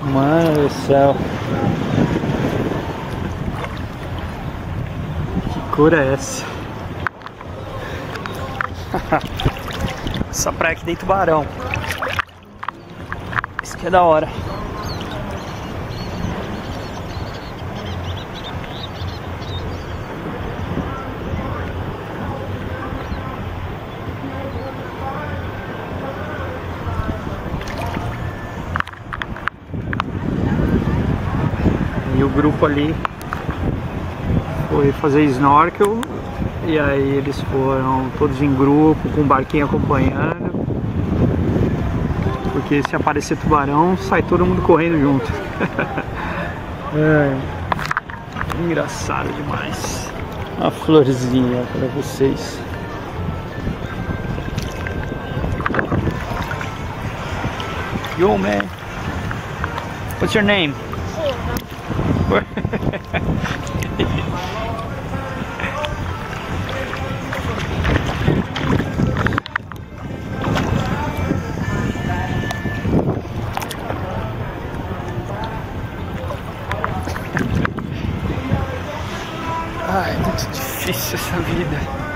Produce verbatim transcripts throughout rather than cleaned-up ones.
Mano do céu. Que cor é essa? Essa praia aqui tem tubarão. Isso que é da hora. E o grupo ali foi fazer snorkel. E aí eles foram todos em grupo, com um barquinho acompanhando. Porque se aparecer tubarão, sai todo mundo correndo junto. É, engraçado demais. Uma florzinha para vocês. Yo, man. What's your name? Ai, é muito difícil essa vida.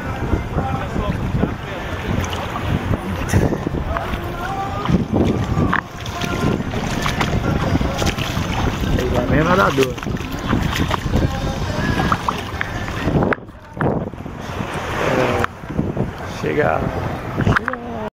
Ele é meio nadador. É, chega